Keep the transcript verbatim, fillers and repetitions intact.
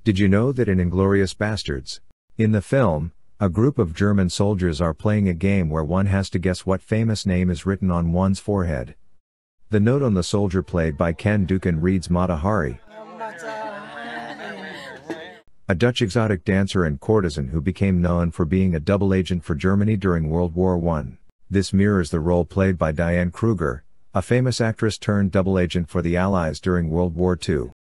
Did you know that in Inglourious Basterds? In the film, a group of German soldiers are playing a game where one has to guess what famous name is written on one's forehead. The note on the soldier played by Ken Duken reads Mata Hari. A Dutch exotic dancer and courtesan who became known for being a double agent for Germany during World War One. This mirrors the role played by Diane Kruger, a famous actress turned double agent for the Allies during World War Two.